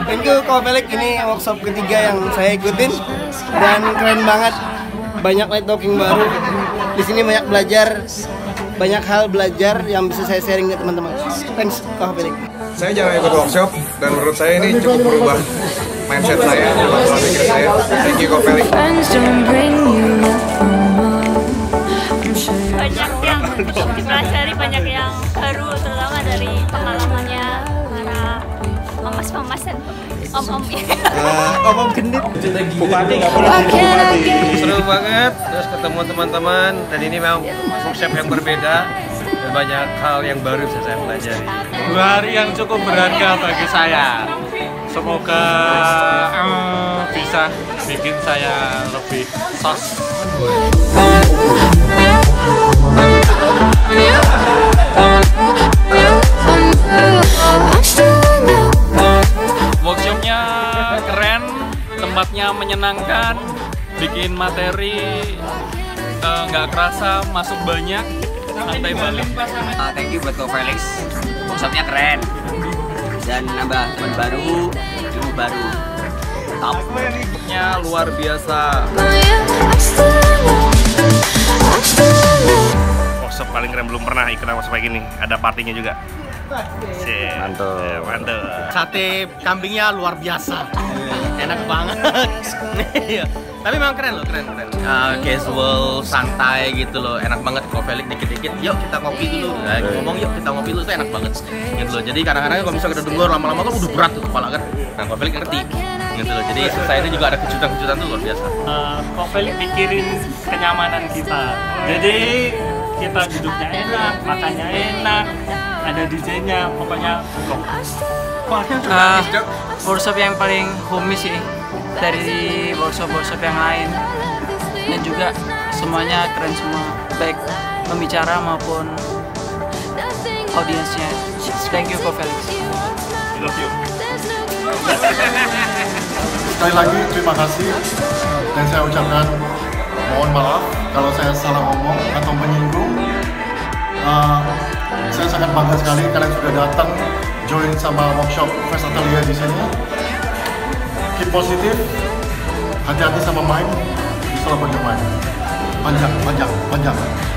Thank you Kofelik, ini workshop ketiga yang saya ikutin dan keren banget. Banyak light talking baru. Di sini banyak hal belajar yang bisa saya sharing ke teman-teman. Thanks Kofelik. Saya jarang ikut workshop dan menurut saya ini cukup berubah mindset saya, pola pikir saya. Thank you Kofelik. Banyak yang dipelajari, banyak yang baru, terutama dari pengalamannya para pemas-pemas dan om-om ini. Om-om genit. Bupati nggak boleh jadi bupati. Seru banget, terus ketemu teman-teman, dan ini memang workshop yang berbeda dan banyak hal yang baru bisa saya pelajari. 2 hari yang cukup berharga bagi saya. Semoga bisa bikin saya lebih sos. Workshopnya keren, tempatnya menyenangkan, bikin materi nggak kerasa masuk banyak, santai balik. Thank you buat Kofelik, workshopnya keren dan nambah teman baru, ilmu baru. Topnya luar biasa. Workshop paling keren, belum pernah ikut workshop kayak gini. Ada partinya juga. Mantap. Sate kambingnya luar biasa. Enak banget. Tapi memang keren loh, keren. Casual, santai gitu loh, enak banget. Kofelik dikit-dikit, yuk kita ngopi dulu. Ngomong yuk kita ngopi dulu, itu enak banget gitu loh. Jadi kadang-kadang kalau misalnya kita dengar lama-lama kan udah berat tuh kepala kan. Nah Kofelik ngerti gitu loh. Jadi selesai itu juga ada kejutan-kejutan tuh luar biasa. Kofelik mikirin kenyamanan kita. Jadi kita duduknya enak, makannya enak, ada DJ-nya, pokoknya workshop yang paling homey sih dari workshop yang lain, dan juga semuanya keren semua, baik pembicara maupun audiensnya. Thank you Kofelik. love you. Sekali lagi terima kasih, dan saya ucapkan mohon maaf kalau saya salah ngomong atau menyinggung. Saya sangat bangga sekali kalian sudah datang join sama workshop Fest Atelier di sini. Keep positif, hati-hati sama main, setelah bermain. Panjang.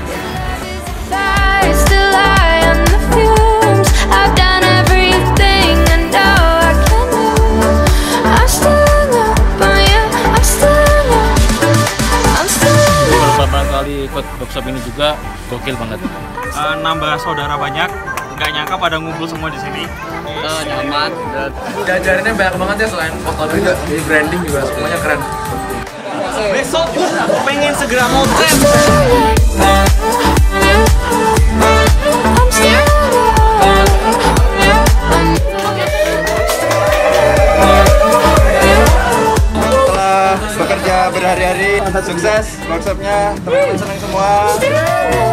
Beberapa kali ikut workshop ini juga gokil banget. Nambah saudara banyak, nggak nyangka pada ngumpul semua di sini. Nyaman, jajarannya banyak banget ya, selain foto juga, jadi branding juga semuanya keren. Besok pengen segera mau tren. Setelah bekerja berhari-hari, sukses workshopnya, teman-teman senang semua.